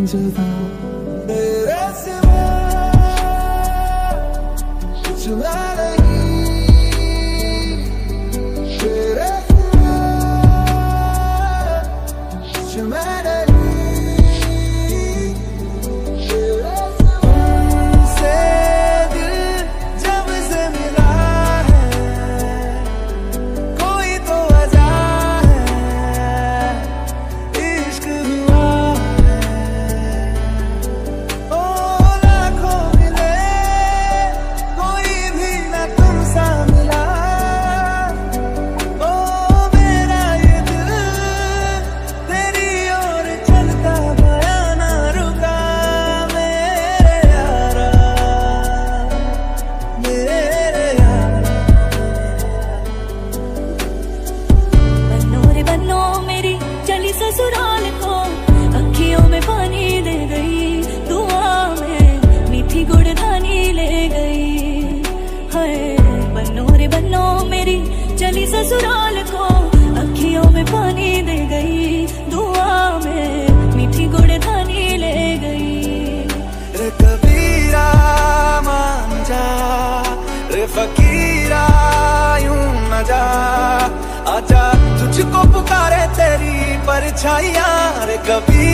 जुदा तेरे सिवा कुछ मैं नहीं, तेरे सिवा कुछ मैं नहीं, तेरे सिवा से दिल जब से मिला है कोई तो वजह है, इश्क हुआ है। ओ लाखों मिले कोई भी ना तुम सा मिला, ओ मेरा ये दिल तेरी ओर चलता गया ना रुका, मेरे यारा मेरे यारा। बन्नो रे बन्नो मेरी चली ससुराल को, अखियों में पानी दे गई, दुआ में मीठी गुड़धानी ले गई। हाय बन्नो रे बन्नो मेरी चली ससुराल को, अखियों में पानी दे गई, दुआ में मीठी गुड़धानी ले गई। रे कबीरा मान जा, रे फकीरा यूं न जा, आजा तुझको पुकारे तेरी परछाइयां। रे कबीरा